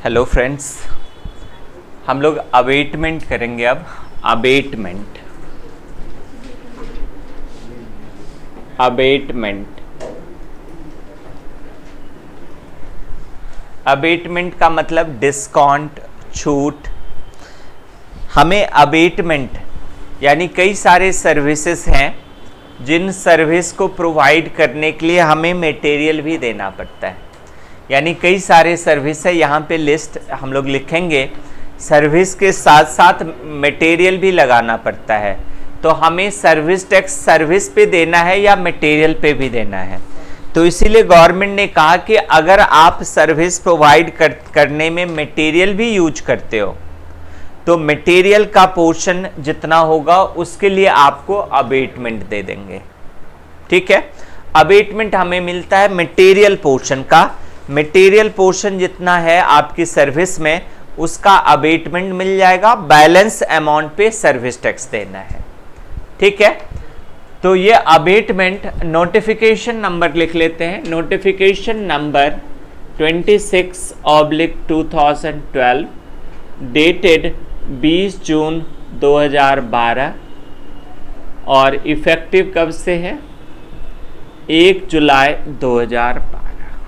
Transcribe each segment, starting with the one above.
Hello friends, हम लोग abetment करेंगे अब। अबेटमेंट अबेटमेंट का मतलब डिस्काउंट, छूट। हमें अबेटमेंट यानी कई सारे सर्विसेज हैं जिन सर्विस को प्रोवाइड करने के लिए हमें मटेरियल भी देना पड़ता है। यानी कई सारे सर्विस है, यहाँ पे लिस्ट हम लोग लिखेंगे। सर्विस के साथ साथ मटेरियल भी लगाना पड़ता है, तो हमें सर्विस टैक्स सर्विस पे देना है या मटेरियल पे भी देना है। तो इसीलिए गवर्नमेंट ने कहा कि अगर आप सर्विस प्रोवाइड करने में मटेरियल भी यूज करते हो तो मटेरियल का पोर्शन जितना होगा उसके लिए आपको अबेटमेंट दे देंगे। ठीक है, अबेटमेंट हमें मिलता है मटेरियल पोर्शन का। मटेरियल पोर्शन जितना है आपकी सर्विस में उसका अबेटमेंट मिल जाएगा, बैलेंस अमाउंट पे सर्विस टैक्स देना है। ठीक है, तो ये अबेटमेंट नोटिफिकेशन नंबर लिख लेते हैं। नोटिफिकेशन नंबर 26/2012 डेटेड 20 जून 2012 और इफेक्टिव कब से है? 1 जुलाई 2012।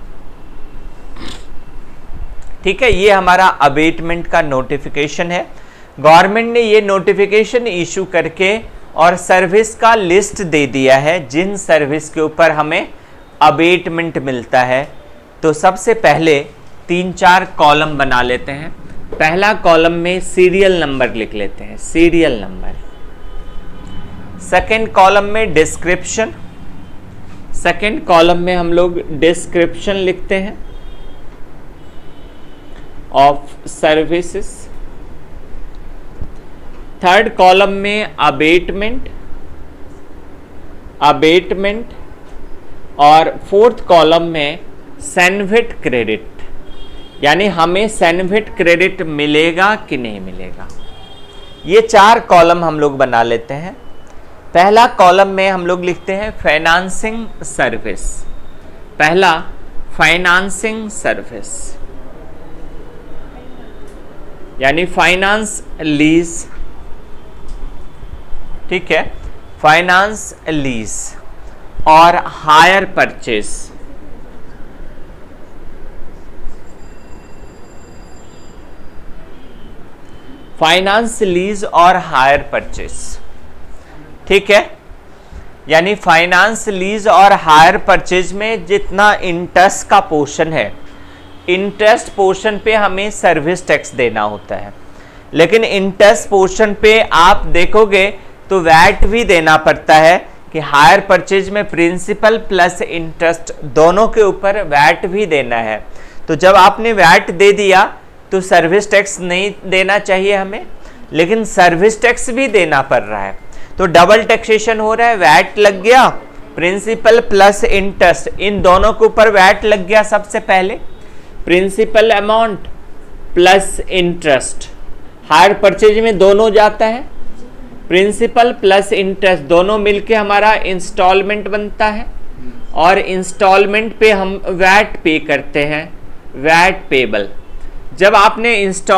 ठीक है, ये हमारा अबेटमेंट का नोटिफिकेशन है। गवर्नमेंट ने ये नोटिफिकेशन इशू करके और सर्विस का लिस्ट दे दिया है जिन सर्विस के ऊपर हमें अबेटमेंट मिलता है। तो सबसे पहले 3-4 कॉलम बना लेते हैं। पहला कॉलम में सीरियल नंबर लिख लेते हैं, सीरियल नंबर। सेकंड कॉलम में डिस्क्रिप्शन, सेकंड कॉलम में हम लोग डिस्क्रिप्शन लिखते हैं ऑफ सर्विसेज। थर्ड कॉलम में अबेटमेंट और फोर्थ कॉलम में सेनविट क्रेडिट, यानी हमें सेनविट क्रेडिट मिलेगा कि नहीं मिलेगा। ये 4 कॉलम हम लोग बना लेते हैं। पहला कॉलम में हम लोग लिखते हैं फाइनेंसिंग सर्विस। पहला फाइनेंसिंग सर्विस यानी फाइनेंस लीज। ठीक है, फाइनेंस लीज और हायर परचेज। फाइनेंस लीज और हायर परचेज। ठीक है, यानी फाइनेंस लीज और हायर परचेज में जितना इंटरेस्ट का पोर्शन है, इंटरेस्ट पोर्शन पे हमें सर्विस टैक्स देना होता है। लेकिन इंटरेस्ट पोर्शन पे आप देखोगे तो वैट भी देना पड़ता है कि हायर परचेज में प्रिंसिपल प्लस इंटरेस्ट दोनों के ऊपर वैट भी देना है। तो जब आपने वैट दे दिया तो सर्विस टैक्स नहीं देना चाहिए हमें, लेकिन सर्विस टैक्स भी देना पड़ रहा है। तो डबल टैक्सेशन हो रहा है। वैट लग गया, प्रिंसिपल प्लस इंटरेस्ट, इन दोनों के ऊपर वैट लग गया। सबसे पहले principal amount plus interest, hire purchase में दोनों जाता है, प्रिंसिपल प्लस इंटरेस्ट दोनों मिलके हमारा इंस्टॉलमेंट बनता है और इंस्टॉलमेंट पे हम वैट पे करते हैं, वैट पेबल। जब आपने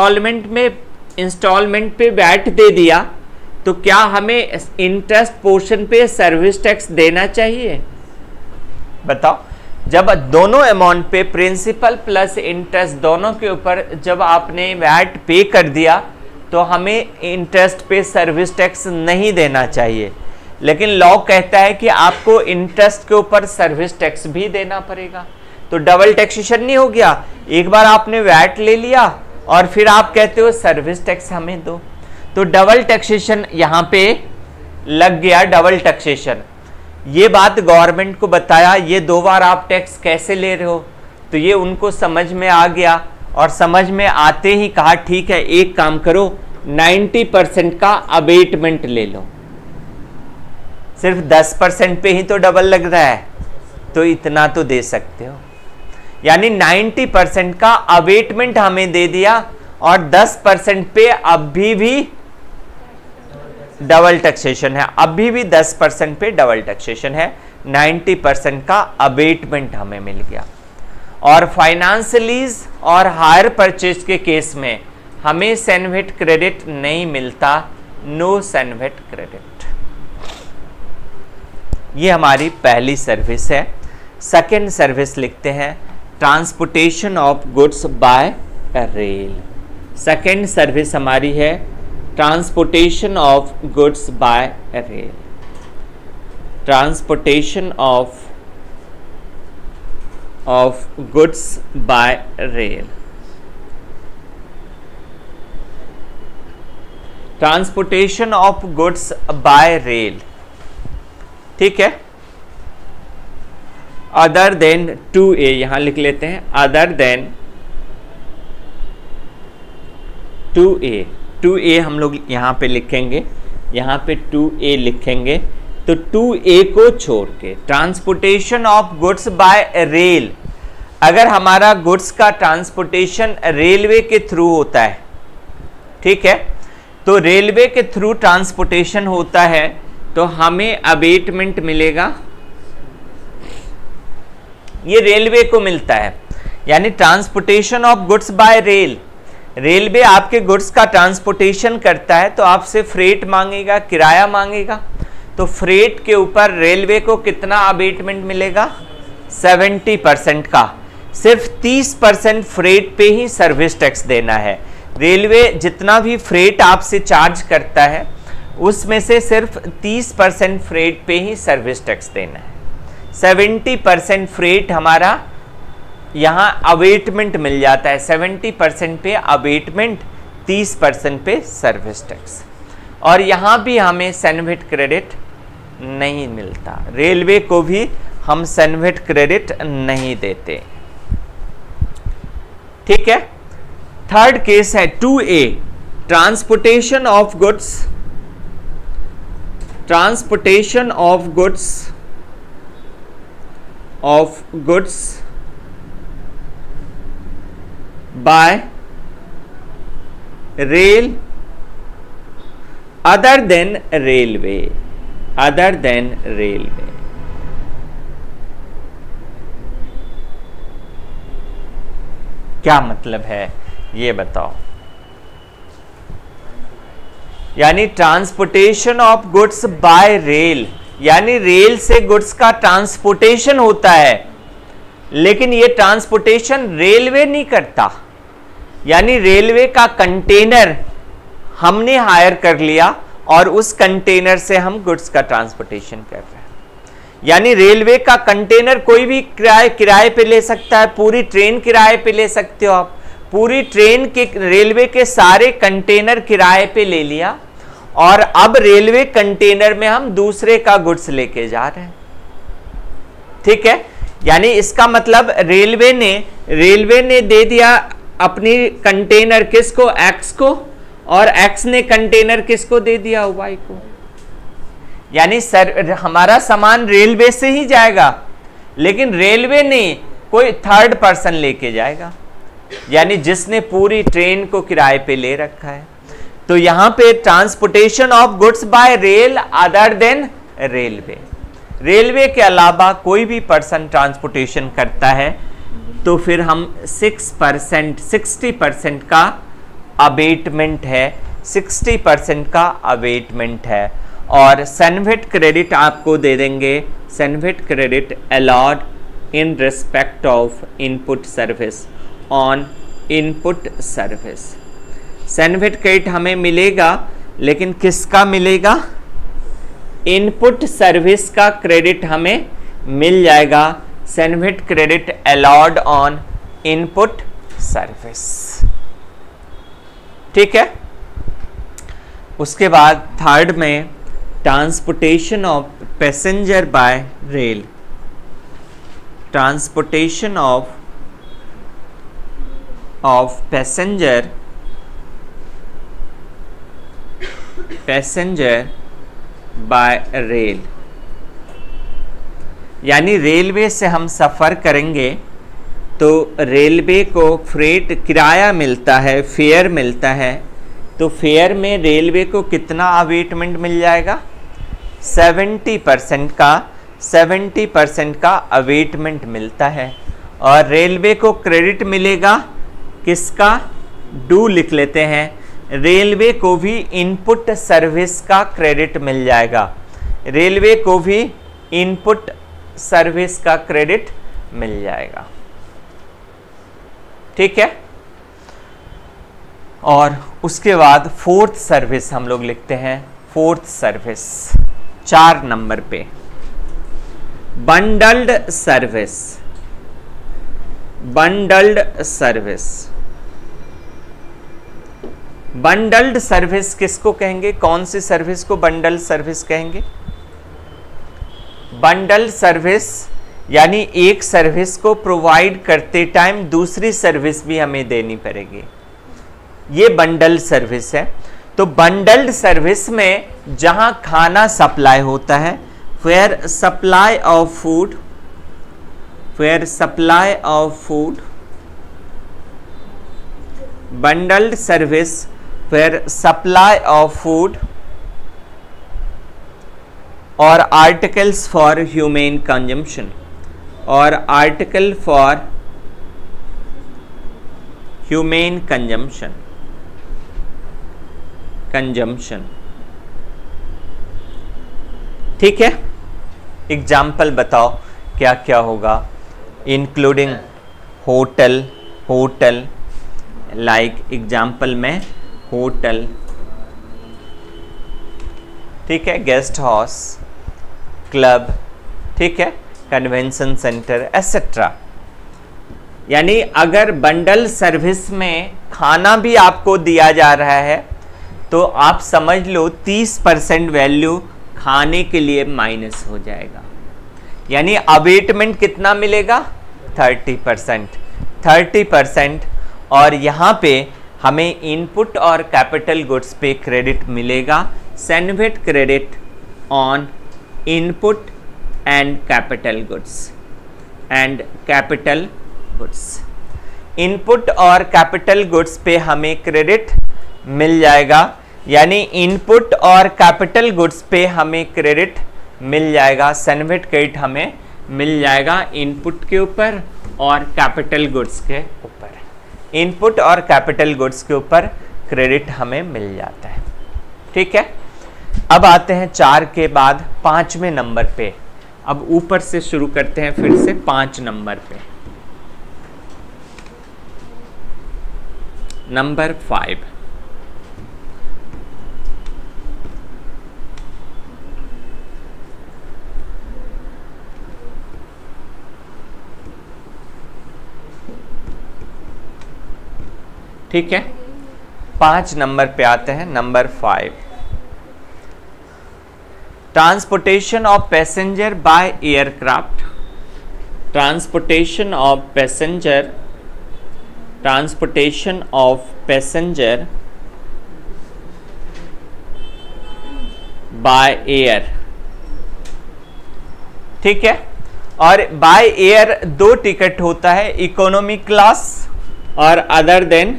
इंस्टॉलमेंट पे वैट दे दिया तो क्या हमें इंटरेस्ट पोर्शन पे सर्विस टैक्स देना चाहिए? बताओ। जब दोनों अमाउंट पे प्रिंसिपल प्लस इंटरेस्ट दोनों के ऊपर जब आपने वैट पे कर दिया तो हमें इंटरेस्ट पे सर्विस टैक्स नहीं देना चाहिए। लेकिन लॉ कहता है कि आपको इंटरेस्ट के ऊपर सर्विस टैक्स भी देना पड़ेगा। तो डबल टैक्सेशन नहीं हो गया। एक बार आपने वैट ले लिया और फिर आप कहते हो सर्विस टैक्स हमें दो, तो डबल टैक्सेशन यहाँ पे लग गया। डबल टैक्सेशन, ये बात गवर्नमेंट को बताया, ये 2 बार आप टैक्स कैसे ले रहे हो? तो ये उनको समझ में आ गया और समझ में आते ही कहा ठीक है, एक काम करो, 90% का अबेटमेंट ले लो। सिर्फ 10% पे ही तो डबल लग रहा है, तो इतना तो दे सकते हो। यानी 90% का अबेटमेंट हमें दे दिया और 10% पे अभी भी डबल टैक्सेशन है, अभी भी 10% पे डबल टैक्सेशन है। 90% का अबेटमेंट हमें मिल गया। और फाइनेंस लीज और हायर परचेज के केस में हमें सैनवेट क्रेडिट नहीं मिलता, नो सैनवेट क्रेडिट। ये हमारी पहली सर्विस है। सेकेंड सर्विस लिखते हैं transportation of goods by rail. Second service हमारी है transportation of goods by rail. Transportation of goods by rail. Transportation of goods by rail, ठीक है। अदर देन 2A यहां लिख लेते हैं, अदर देन 2A हम लोग यहां पे लिखेंगे, यहां पे 2A लिखेंगे। तो 2A को छोड़ के transportation of goods by rail, अगर हमारा गुड्स का ट्रांसपोर्टेशन रेलवे के थ्रू होता है, ठीक है, तो रेलवे के थ्रू ट्रांसपोर्टेशन होता है तो हमें अबेटमेंट मिलेगा, ये रेलवे को मिलता है। यानी transportation of goods by rail, railway आपके गुड्स का ट्रांसपोर्टेशन करता है तो आपसे फ्रेट मांगेगा, किराया मांगेगा, तो फ्रेट के ऊपर रेलवे को कितना अबेटमेंट मिलेगा, 70% का। सिर्फ 30% फ्रेट पे ही सर्विस टैक्स देना है। रेलवे जितना भी फ्रेट आपसे चार्ज करता है उसमें से सिर्फ 30% फ्रेट पे ही सर्विस टैक्स देना है। 70% फ्रेट हमारा यहाँ अवेटमेंट मिल जाता है, 70% पे अवेटमेंट, 30% पे सर्विस टैक्स। और यहाँ भी हमें सैनवेट क्रेडिट नहीं मिलता, रेलवे को भी हम सैनवेट क्रेडिट नहीं देते, ठीक है। थर्ड केस है 2A transportation of goods, transportation of goods by rail other than railway, other than railway. क्या मतलब है ये बताओ। यानी transportation of goods by rail, यानी रेल से गुड्स का ट्रांसपोर्टेशन होता है, लेकिन ये ट्रांसपोर्टेशन रेलवे नहीं करता। यानी रेलवे का कंटेनर हमने हायर कर लिया और उस कंटेनर से हम गुड्स का ट्रांसपोर्टेशन कर रहे हैं। यानी रेलवे का कंटेनर कोई भी किराए पे ले सकता है, पूरी ट्रेन किराए पे ले सकते हो आप, पूरी ट्रेन के रेलवे के सारे कंटेनर किराए पे ले लिया और अब रेलवे कंटेनर में हम दूसरे का गुड्स लेके जा रहे हैं, ठीक है। यानी इसका मतलब रेलवे ने दे दिया अपनी कंटेनर किसको, एक्स को, और एक्स ने कंटेनर किसको दे दिया, वाई को। यानी हमारा सामान रेलवे से ही जाएगा, लेकिन रेलवे ने कोई थर्ड पर्सन लेके जाएगा, यानी जिसने पूरी ट्रेन को किराए पे ले रखा है। तो यहां पे transportation of goods by rail other than railway, railway के अलावा कोई भी पर्सन ट्रांसपोर्टेशन करता है तो फिर हम 60% का अबेटमेंट है, 60% का अबेटमेंट है। और सैनवेट क्रेडिट आपको दे देंगे, CENVAT credit allowed in respect of input service on input service. CENVAT credit हमें मिलेगा, लेकिन किसका मिलेगा, इनपुट सर्विस का क्रेडिट हमें मिल जाएगा। CENVAT credit allowed on input service, ठीक है। उसके बाद थर्ड में transportation of passenger by rail, transportation of passenger by rail. यानी रेलवे से हम सफ़र करेंगे तो रेलवे को फ्रेट किराया मिलता है, फेयर मिलता है, तो फेयर में रेलवे को कितना अवेटमेंट मिल जाएगा, 70% का अवेटमेंट मिलता है। और रेलवे को क्रेडिट मिलेगा किसका, डू लिख लेते हैं, रेलवे को भी इनपुट सर्विस का क्रेडिट मिल जाएगा, रेलवे को भी इनपुट सर्विस का क्रेडिट मिल जाएगा। ठीक है। और उसके बाद फोर्थ सर्विस हम लोग लिखते हैं, फोर्थ सर्विस 4 नंबर पे, bundled service, bundled service. Bundled service किसको कहेंगे, कौन सी सर्विस को बंडल्ड सर्विस कहेंगे? बंडल्ड सर्विस यानी एक सर्विस को प्रोवाइड करते टाइम दूसरी सर्विस भी हमें देनी पड़ेगी, ये बंडल्ड सर्विस है। तो बंडल्ड सर्विस में जहां खाना सप्लाई होता है, where supply of food, where supply of food, bundled service where supply of food or articles for humane consumption or article for humane consumption ठीक है। एग्जाम्पल बताओ क्या क्या होगा, including hotel, hotel like example में hotel, ठीक है, guest house, club, ठीक है, कन्वेंशन सेंटर एसेट्रा। यानी अगर बंडल सर्विस में खाना भी आपको दिया जा रहा है तो आप समझ लो 30% वैल्यू खाने के लिए माइनस हो जाएगा, यानी अबेटमेंट कितना मिलेगा, 30%। और यहाँ पे हमें इनपुट और कैपिटल गुड्स पे क्रेडिट मिलेगा, CENVAT credit on input and capital goods, and capital goods. Input और कैपिटल गुड्स पे हमें क्रेडिट मिल जाएगा, यानी इनपुट और कैपिटल गुड्स पे हमें क्रेडिट मिल जाएगा, सैनवेट क्रेडिट हमें मिल जाएगा इनपुट के ऊपर और कैपिटल गुड्स के ऊपर। इनपुट और कैपिटल गुड्स के ऊपर क्रेडिट हमें मिल जाता है। ठीक है। अब आते हैं 4 के बाद 5वें नंबर पे। अब ऊपर से शुरू करते हैं फिर से 5 नंबर पे। नंबर 5, ठीक है। 5 नंबर पे आते हैं, number 5, transportation of passenger by aircraft, transportation of passenger, transportation of passenger by air, ठीक है। और बाय एयर 2 टिकट होता है, इकोनॉमी क्लास और अदर देन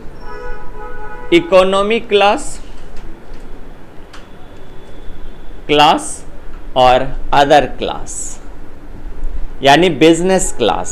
इकोनॉमी क्लास और अदर क्लास, यानी बिजनेस क्लास।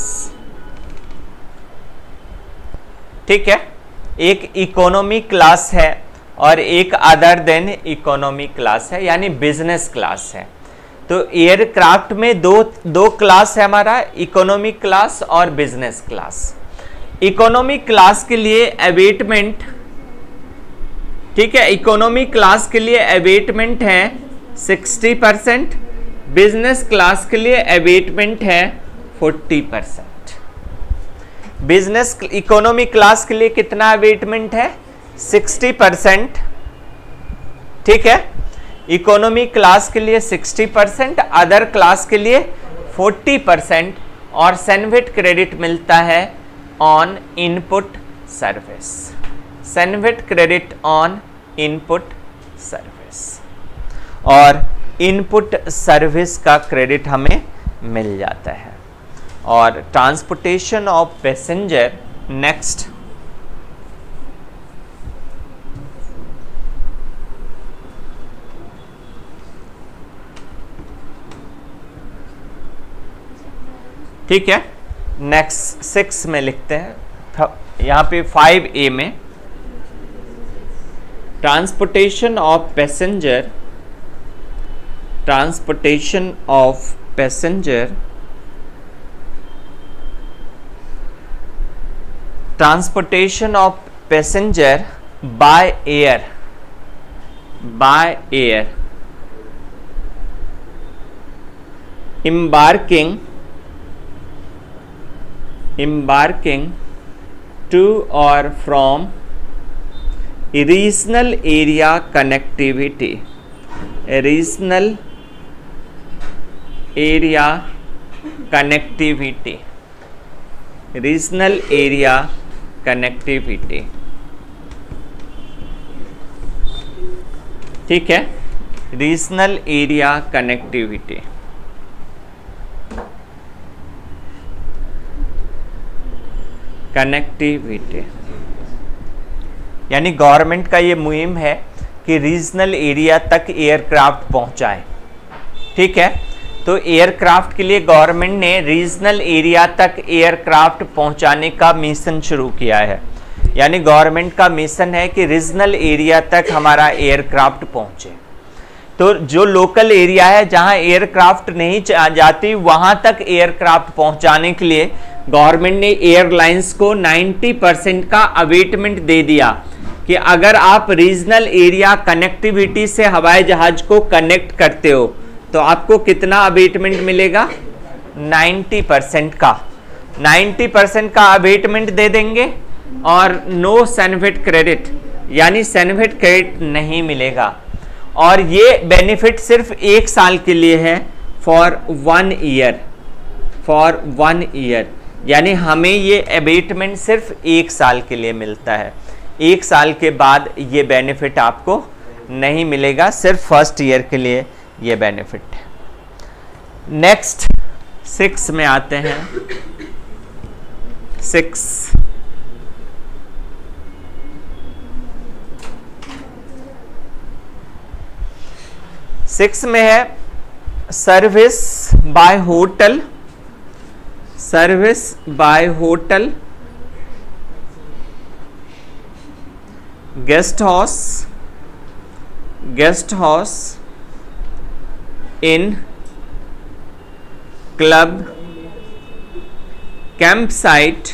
ठीक है। एक इकोनॉमी क्लास है और एक अदर देन इकोनॉमी क्लास है, यानी बिजनेस क्लास है। तो एयरक्राफ्ट में दो क्लास है हमारा, इकोनॉमी क्लास और बिजनेस क्लास। इकोनॉमी क्लास के लिए अवेटमेंट, ठीक है, इकोनॉमी क्लास के लिए अवेटमेंट है 60%, बिजनेस क्लास के लिए अवेटमेंट है 40%। बिजनेस इकोनॉमी क्लास के लिए कितना अवेटमेंट है, 60%, ठीक है। इकोनॉमी क्लास के लिए 60%, अदर क्लास के लिए 40%, और सैनवेट क्रेडिट मिलता है on input service, CENVAT credit on input service, और इनपुट सर्विस का क्रेडिट हमें मिल जाता है। और ट्रांसपोर्टेशन ऑफ पैसेंजर नेक्स्ट, ठीक है। नेक्स्ट 6 में लिखते हैं, यहाँ पे 5A में transportation of passenger by air embarking to or from regional area connectivity, ठीक है, रीजनल एरिया कनेक्टिविटी। यानी गवर्नमेंट का ये मुहिम है कि रीजनल एरिया तक एयरक्राफ्ट पहुंचाए, ठीक है। तो एयरक्राफ्ट के लिए गवर्नमेंट ने रीजनल एरिया तक एयरक्राफ्ट पहुंचाने का मिशन शुरू किया है। यानी गवर्नमेंट का मिशन है कि रीजनल एरिया तक हमारा एयरक्राफ्ट पहुंचे। तो जो लोकल एरिया है जहां एयरक्राफ्ट नहीं जाती, वहां तक एयरक्राफ्ट पहुंचाने के लिए गवर्नमेंट ने एयरलाइंस को 90% का अवेटमेंट दे दिया कि अगर आप रीजनल एरिया कनेक्टिविटी से हवाई जहाज को कनेक्ट करते हो तो आपको कितना अवेटमेंट मिलेगा? 90% का। 90% का अवेटमेंट दे देंगे और नो सनफिट क्रेडिट, यानी सनफिट क्रेडिट नहीं मिलेगा। और ये बेनिफिट सिर्फ 1 साल के लिए है, फॉर 1 ईयर। यानी हमें ये अवेटमेंट सिर्फ 1 साल के लिए मिलता है। 1 साल के बाद ये बेनिफिट आपको नहीं मिलेगा, सिर्फ फर्स्ट ईयर के लिए ये बेनिफिट है। नेक्स्ट 6 में आते हैं। 6 में है service by hotel, guest house inn club, camp site.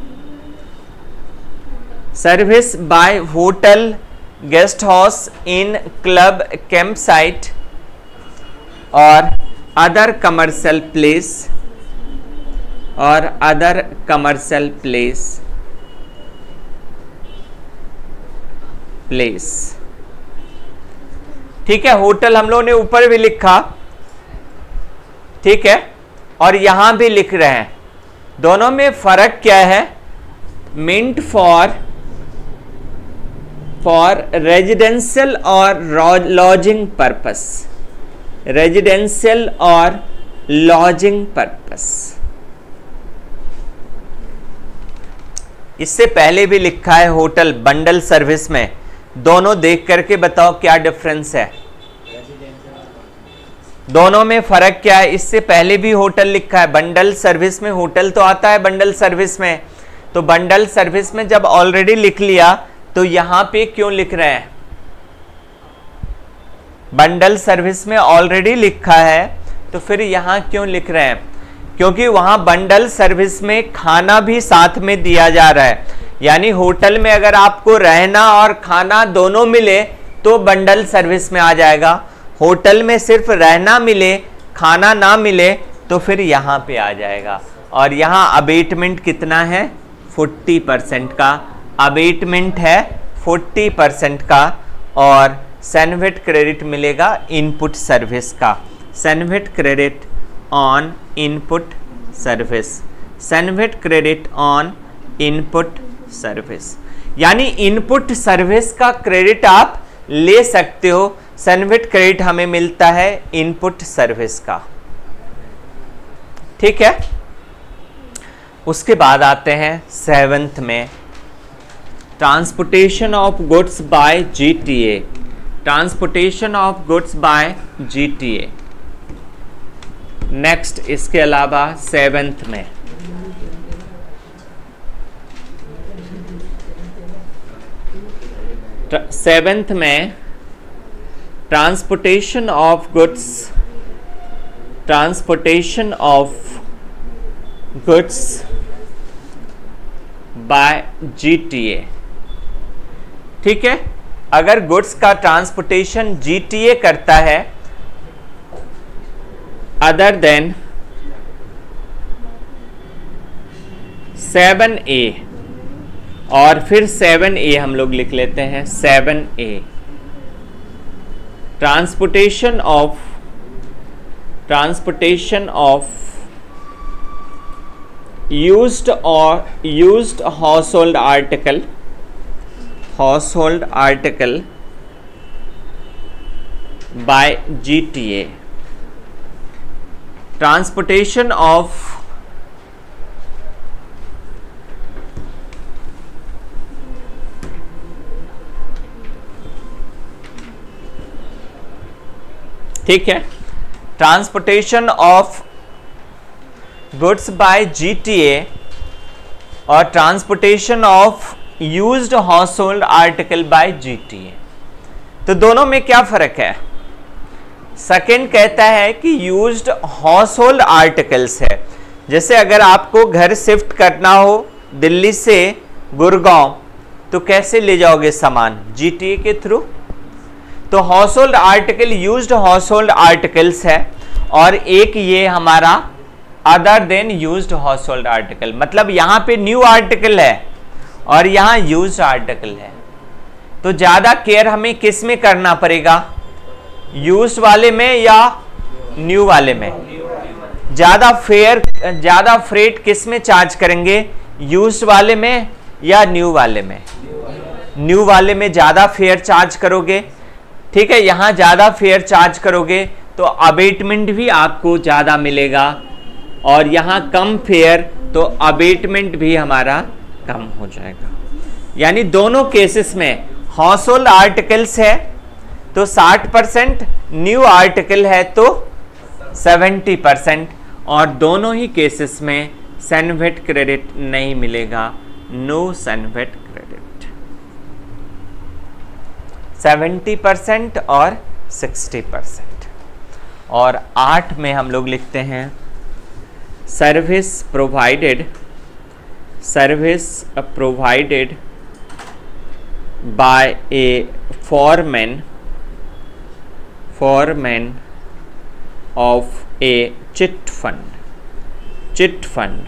Service by hotel, guest house inn club, camp site और अदर कमर्शियल प्लेस। ठीक है, होटल हम लोगों ने ऊपर भी लिखा, ठीक है, और यहां भी लिख रहे हैं। दोनों में फर्क क्या है? मिंट फॉर रेजिडेंशियल और लॉजिंग पर्पस, रेजिडेंशियल और लॉजिंग पर्पस। इससे पहले भी लिखा है होटल बंडल सर्विस में। दोनों देख करके बताओ क्या डिफरेंस है, दोनों में फर्क क्या है? इससे पहले भी होटल लिखा है, बंडल सर्विस में होटल तो आता है बंडल सर्विस में। तो बंडल सर्विस में जब ऑलरेडी लिख लिया तो यहां पे क्यों लिख रहे हैं? बंडल सर्विस में ऑलरेडी लिखा है तो फिर यहां क्यों लिख रहे हैं? क्योंकि वहां बंडल सर्विस में खाना भी साथ में दिया जा रहा है। यानी होटल में अगर आपको रहना और खाना दोनों मिले तो बंडल सर्विस में आ जाएगा। होटल में सिर्फ रहना मिले, खाना ना मिले तो फिर यहां पे आ जाएगा। और यहां अबेटमेंट कितना है? 40% का अबेटमेंट है, 40% का। और सैनविट क्रेडिट मिलेगा इनपुट सर्विस का, CENVAT credit on input service, CENVAT credit on input service. यानी इनपुट सर्विस का क्रेडिट आप ले सकते हो, सैनविट क्रेडिट हमें मिलता है इनपुट सर्विस का, ठीक है। उसके बाद आते हैं 7th में, transportation of goods by GTA, transportation of goods by GTA. Next इसके अलावा 7th में 7th में transportation of goods by GTA। ठीक है, अगर गुड्स का ट्रांसपोर्टेशन GTA करता है अदर देन 7A, और फिर 7A हम लोग लिख लेते हैं 7A, transportation of used household article by GTA, transportation of ठीक है, transportation of goods by GTA और transportation of used household article by GTA। तो दोनों में क्या फर्क है? सेकंड कहता है कि यूज्ड हाउसहोल्ड आर्टिकल्स है, जैसे अगर आपको घर शिफ्ट करना हो दिल्ली से गुड़गांव, तो कैसे ले जाओगे सामान? GTA के थ्रू। तो household article used household articles है, और एक ये हमारा other than used household article, मतलब यहां पे न्यू आर्टिकल है और यहां यूज्ड आर्टिकल है। तो ज्यादा केयर हमें किस में करना पड़ेगा? यूज्ड वाले में या न्यू वाले में? ज्यादा फ्रेट किस में चार्ज करेंगे? यूज्ड वाले में या न्यू वाले में? न्यू वाले में ज्यादा फेयर चार्ज करोगे। ठीक है, यहां ज्यादा फेयर चार्ज करोगे तो अबेटमेंट भी आपको ज्यादा मिलेगा, और यहां कम फेयर तो अबेटमेंट भी हमारा कम हो जाएगा। यानी दोनों केसेस में हाउसहोल्ड आर्टिकल्स है तो 60%, न्यू आर्टिकल है तो 70%, और दोनों ही केसेस में सनवेट क्रेडिट नहीं मिलेगा, नो सनवेट क्रेडिट। 70% और 60%। और 8 में हम लोग लिखते हैं service provided by a foreman of a chit fund.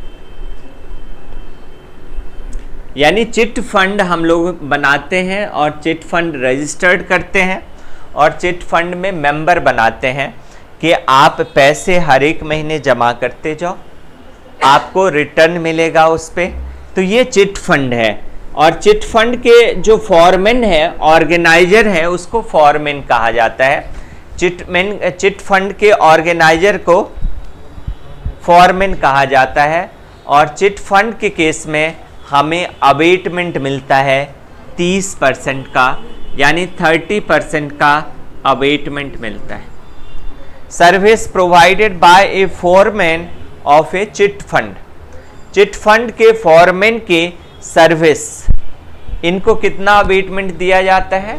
यानी चिट फंड हम लोग बनाते हैं और चिट फंड रजिस्टर्ड करते हैं, और चिट फंड में मेंबर बनाते हैं कि आप पैसे हर एक महीने जमा करते जाओ, आपको रिटर्न मिलेगा उस पे। तो ये चिट फंड है, और चिट फंड के जो फॉरमैन है, ऑर्गेनाइजर है, उसको फॉरमैन कहा जाता है। चिट फंड के ऑर्गेनाइजर को फॉरमैन कहा जाता है, और चिट फंड के केस में हमें अबेटमेंट मिलता है 30% का, यानी 30% का अबेटमेंट मिलता है। Service provided by a foreman of a chit fund. Chit fund के फोरमैन के सर्विस, इनको कितना अबेटमेंट दिया जाता है?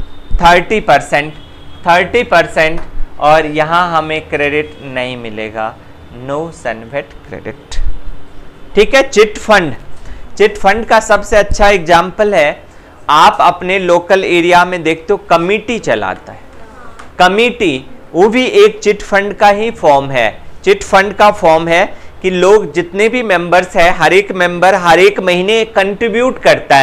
30%, और यहाँ हमें क्रेडिट नहीं मिलेगा, नो सनवेट क्रेडिट। ठीक है, चिट फंड का सबसे अच्छा एग्जाम्पल है, आप अपने लोकल एरिया में देखते हो कमिटी चलाता है। कमिटी वो भी एक चिट फंड का ही फॉर्म है। चिट फंड का फॉर्म है कि लोग जितने भी मेंबर्स हैं, हर एक मेंबर हर एक महीने कंट्रीब्यूट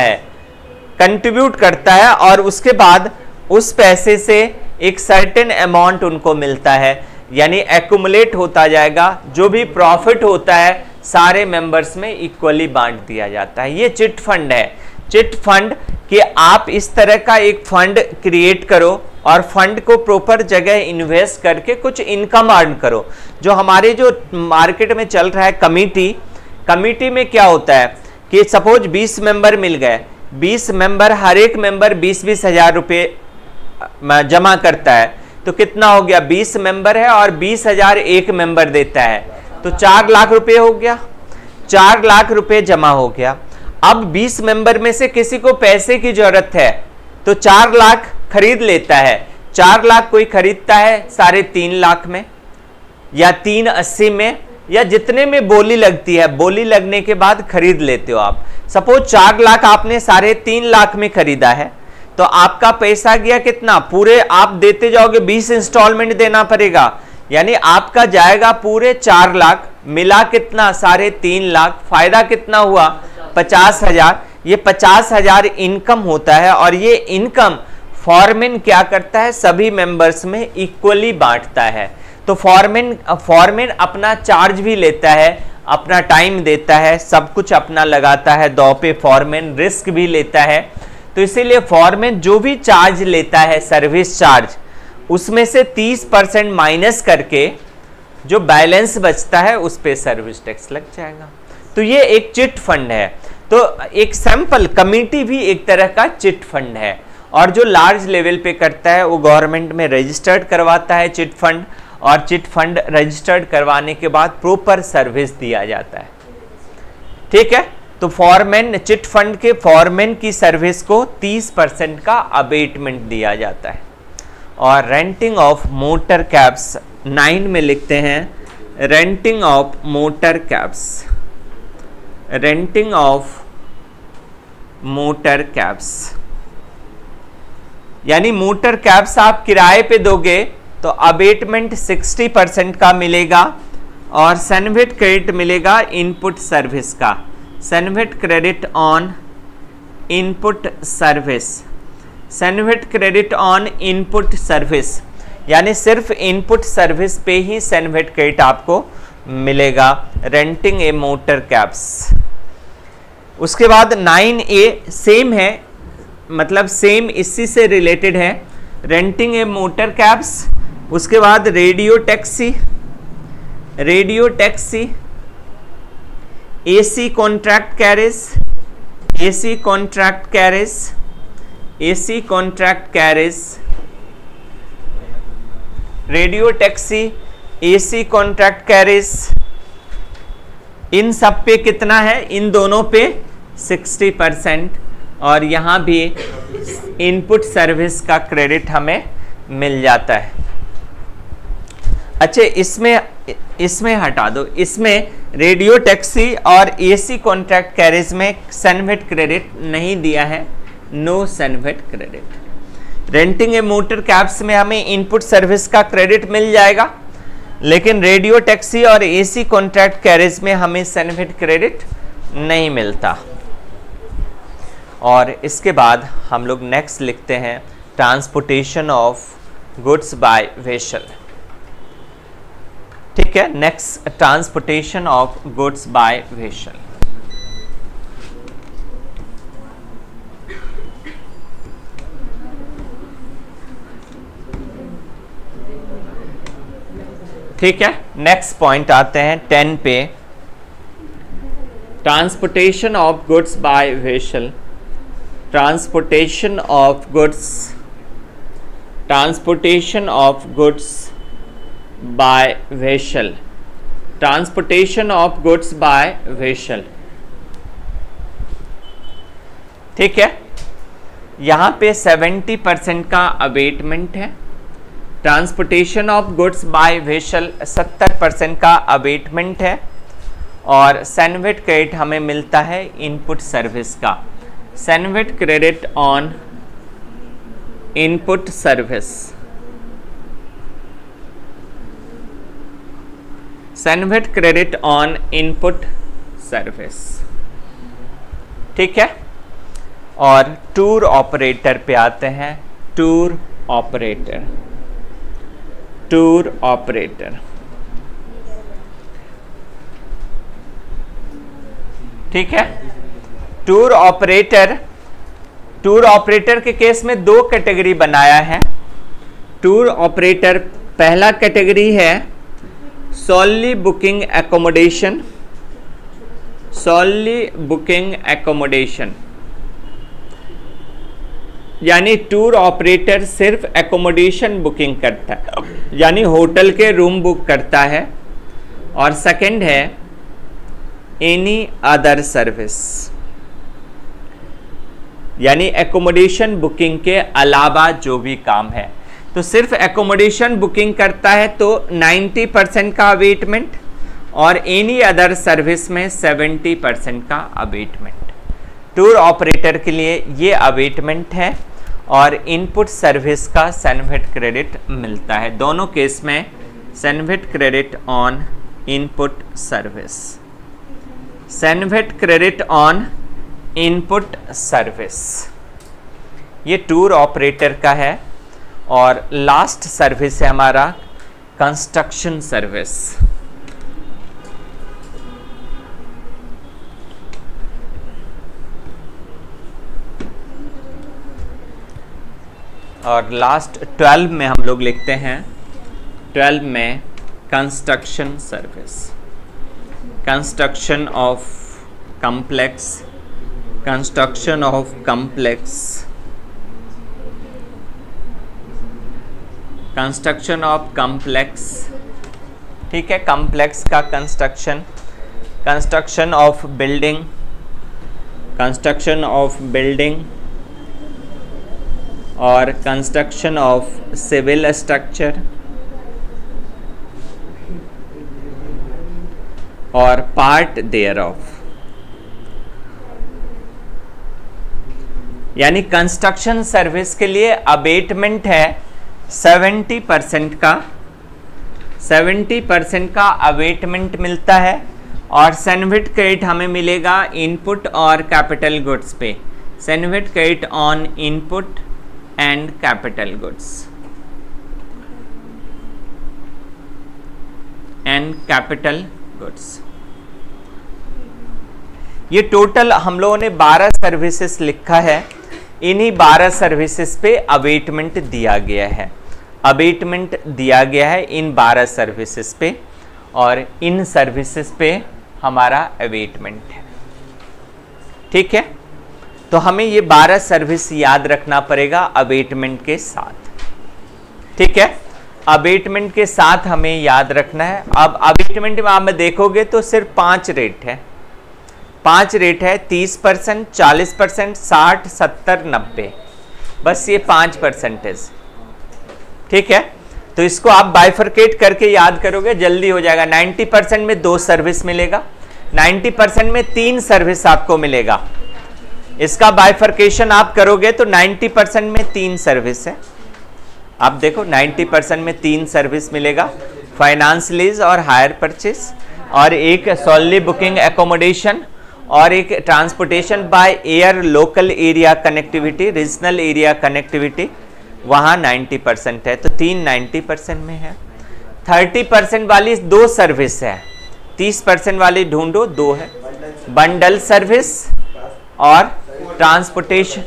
करता है और उसके बाद उस पैसे से एक सर्टेन अमाउंट उनको मिलता है, यानी एक्युमुलेट होता जाएगा। जो भी प्रॉफिट होता है सारे मेंबर्स में इक्वली बांट दिया जाता है। ये चिट फंड है। चिट फंड कि आप इस तरह का एक फंड क्रिएट करो और फंड को प्रॉपर जगह इन्वेस्ट करके कुछ इनकम अर्न करो। जो हमारे जो मार्केट में चल रहा है कमिटी में क्या होता है कि सपोज 20 मेंबर मिल गए, 20 मेंबर हर एक मेंबर 20-20 हज़ार रुपये जमा करता है, तो कितना हो गया? 20 मेंबर है और 20,000 एक मेंबर देता है, तो 4 लाख रुपए हो गया। 4 लाख रुपए जमा हो गया। अब 20 मेंबर में से किसी को पैसे की जरूरत है तो 4 लाख खरीद लेता है, 4 लाख कोई खरीदता है 3.5 लाख में या 380 में या जितने में बोली लगती है, बोली लगने के बाद खरीद लेते हो आप। सपोज 4 लाख आपने 3.5 लाख में खरीदा है, तो आपका पैसा गया कितना, पूरे आप देते जाओगे 20 इंस्टॉलमेंट देना पड़ेगा, यानी आपका जाएगा पूरे 4 लाख, मिला कितना 3.5 लाख, फायदा कितना हुआ 50,000। ये 50,000 इनकम होता है और ये इनकम फॉरमैन क्या करता है, सभी मेंबर्स में इक्वली बांटता है। तो फॉरमैन अपना चार्ज भी लेता है, अपना टाइम देता है, सब कुछ अपना लगाता है दौ पे, फॉरमैन रिस्क भी लेता है। तो इसीलिए फॉरमैन जो भी चार्ज लेता है सर्विस चार्ज, उसमें से 30% माइनस करके जो बैलेंस बचता है उस पे सर्विस टैक्स लग जाएगा। तो ये एक चिट फंड है। तो एक सैंपल कमिटी भी एक तरह का चिट फंड है, और जो लार्ज लेवल पे करता है वो गवर्नमेंट में रजिस्टर्ड करवाता है चिट फंड, और चिट फंड रजिस्टर्ड करवाने के बाद प्रॉपर सर्विस दिया जाता है। ठीक है, तो फॉरमैन चिट फंड के फॉरमैन की सर्विस को 30% का अबेटमेंट दिया जाता है। और रेंटिंग ऑफ मोटर कैब्स 9 में लिखते हैं, renting of motor cabs, renting of motor cabs, यानी मोटर कैब्स आप किराए पे दोगे तो अबेटमेंट 60% का मिलेगा, और सनवेट क्रेडिट मिलेगा इनपुट सर्विस का, CENVAT credit on input service, CENVAT credit on input service, यानी सिर्फ इनपुट सर्विस पे ही सनवेट क्रेडिट आपको मिलेगा, रेंटिंग ए मोटर कैब्स। उसके बाद 9A सेम है, मतलब सेम इसी से रिलेटेड है, रेंटिंग ए मोटर कैब्स। उसके बाद radio taxi, radio taxi, AC contract carriage, AC contract carriage, AC contract carriage, radio taxi, AC contract carriage, इन सब पे कितना है, इन दोनों पे 60%, और यहाँ भी इनपुट सर्विस का क्रेडिट हमें मिल जाता है। अच्छा, इसमें हटा दो, इसमें रेडियो टैक्सी और एसी कॉन्ट्रैक्ट कैरेज में सनवेट क्रेडिट नहीं दिया है, no CENVAT credit. Renting a motor cabs में हमें इनपुट सर्विस का क्रेडिट मिल जाएगा, लेकिन रेडियो टैक्सी और एसी कॉन्ट्रैक्ट कैरेज में हमें सनवेट क्रेडिट नहीं मिलता। और इसके बाद हम लोग नेक्स्ट लिखते हैं transportation of goods by vessel. ठीक है, next transportation of goods by vessel. ठीक है, नेक्स्ट पॉइंट आते हैं 10 पे, transportation of goods by vessel, transportation of goods, transportation of goods by vessel, transportation of goods by vessel. ठीक है, यहां पे 70% का अबेटमेंट है, transportation of goods by vessel 70% का अबेटमेंट है, और सनवेट क्रेडिट हमें मिलता है इनपुट सर्विस का, CENVAT credit on input service, CENVAT credit on input service. ठीक है, और टूर ऑपरेटर पे आते हैं, टूर ऑपरेटर, टूर ऑपरेटर। ठीक है, टूर ऑपरेटर, टूर ऑपरेटर के केस में 2 कैटेगरी बनाया है। टूर ऑपरेटर पहला कैटेगरी है solely booking accommodation, solely booking accommodation, यानी टूर ऑपरेटर सिर्फ एकोमोडेशन बुकिंग करता है, यानी होटल के रूम बुक करता है। और सेकंड है एनी अदर सर्विस, यानी एकोमोडेशन बुकिंग के अलावा जो भी काम है। तो सिर्फ एकोमोडेशन बुकिंग करता है तो 90% का अवेटमेंट, और एनी अदर सर्विस में 70% का अवेटमेंट। टूर ऑपरेटर के लिए ये अवेटमेंट है और इनपुट सर्विस का सनफेड क्रेडिट मिलता है। दोनों केस में CENVAT credit on input service, CENVAT credit on input service, ये टूर ऑपरेटर का है। और लास्ट सर्विस है हमारा कंस्ट्रक्शन सर्विस। और लास्ट 12 में हम लोग लिखते हैं, 12 में construction service, construction of complex, construction of complex, construction of complex, ठीक है, कॉम्प्लेक्स का construction, construction of building, construction of building, और कंस्ट्रक्शन ऑफ सिविल स्ट्रक्चर, और पार्ट देयर ऑफ। यानी कंस्ट्रक्शन सर्विस के लिए अबेटमेंट है 70% का, 70% का अवेटमेंट मिलता है, और सनफेड क्रेडिट हमें मिलेगा इनपुट और कैपिटल गुड्स पे, सनफेड credit on input and capital goods and capital goods. ये टोटल हम लोगों ने 12 सर्विसेज लिखा है। इन्हीं 12 सर्विसेज पे अवेटमेंट दिया गया है, अवेटमेंट दिया गया है इन 12 सर्विसेज पे, और इन सर्विसेज पे हमारा अवेटमेंट है। ठीक है, तो हमें ये 12 सर्विस याद रखना पड़ेगा अवेटमेंट के साथ। ठीक है, अवेटमेंट के साथ हमें याद रखना है। अब अवेटमेंट में आप देखोगे तो सिर्फ 5 रेट है, 5 रेट है, 30%, 40%, 60, 70, 90, बस ये 5%। ठीक है, तो इसको आप बाइफरकेट करके याद करोगे जल्दी हो जाएगा। 90% में 2 सर्विस मिलेगा, 90% में 3 सर्विस आपको मिलेगा। इसका बाइफरकेशन आप करोगे तो 90% में 3 सर्विस है। आप देखो 90% में 3 सर्विस मिलेगा, फाइनेंस लीज और हायर परचेस, और एक सोलली बुकिंग एकोमोडेशन, और एक transportation by air, local area connectivity, regional area connectivity, वहाँ 90% है, तो 3 90% में है। 30% वाली 2 सर्विस है, 30% वाली ढूंढो 2 है, बंडल सर्विस और ट्रांसपोर्टेशन,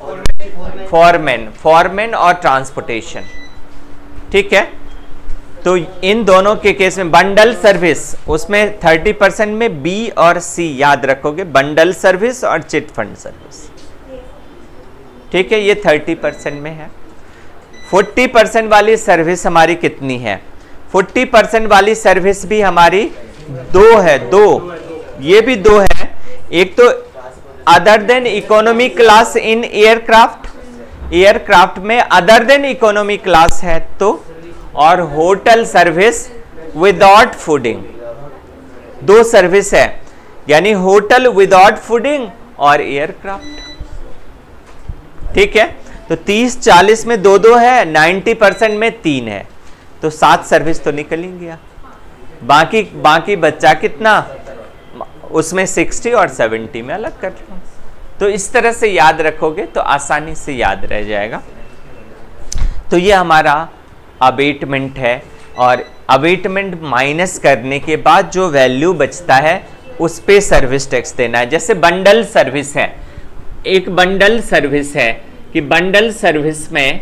फॉरमैन और ट्रांसपोर्टेशन। ठीक है, तो इन दोनों के केस में बंडल सर्विस, उसमें 30% में बी और सी याद रखोगे, बंडल सर्विस और चिट फंड सर्विस। ठीक है, ये 30% में है। 40% वाली सर्विस हमारी कितनी है? 40% वाली सर्विस भी हमारी 2 है, 2, ये भी 2 है। एक तो other than economy class in aircraft, aircraft में अदर देन इकोनॉमी क्लास है तो, और hotel service without fooding, 2 service है, यानी होटल विदाउट फूडिंग और एयरक्राफ्ट। ठीक है, तो 30-40 में 2-2 है, 90% में 3 है, तो 7 सर्विस तो निकल ही गया। बाकी बच्चा कितना, उसमें 60 और 70 में अलग कर लो। तो इस तरह से याद रखोगे तो आसानी से याद रह जाएगा। तो ये हमारा अबेटमेंट है, और अबेटमेंट माइनस करने के बाद जो वैल्यू बचता है उस पे सर्विस टैक्स देना है। जैसे बंडल सर्विस है, एक बंडल सर्विस है कि बंडल सर्विस में,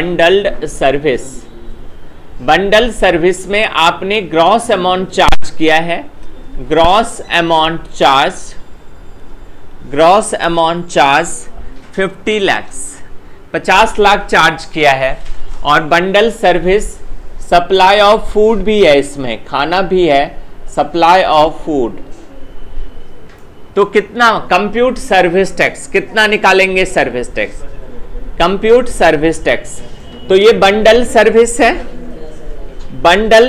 बंडल सर्विस में आपने ग्रॉस अमाउंट चार्ज किया है, gross amount charge 50 lakh, 50 lakh charge किया है। और bundle service supply of food भी है, इसमें खाना भी है, सप्लाई ऑफ फूड, तो कितना कंप्यूट सर्विस टैक्स, कितना निकालेंगे service tax, compute service tax. तो ये बंडल सर्विस है, बंडल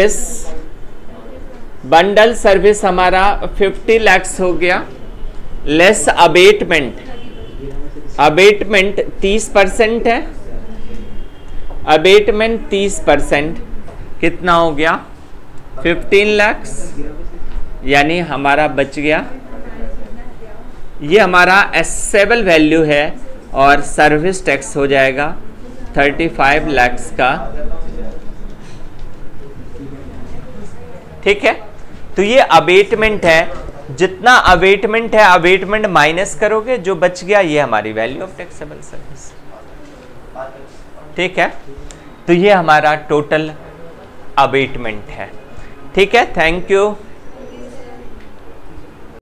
सर्विस हमारा 50 लाख हो गया, लेस अबेटमेंट, अबेटमेंट 30% है, अबेटमेंट 30% कितना हो गया 15 लाख, यानी हमारा बच गया, ये हमारा एसेबल वैल्यू है और सर्विस टैक्स हो जाएगा 35 लाख का। ठीक है, तो ये अबेटमेंट है, जितना अवेटमेंट है अवेटमेंट माइनस करोगे, जो बच गया ये हमारी वैल्यू ऑफ टैक्सेबल सर्विस। ठीक है, तो ये हमारा टोटल अवेटमेंट है। ठीक है, थैंक यू।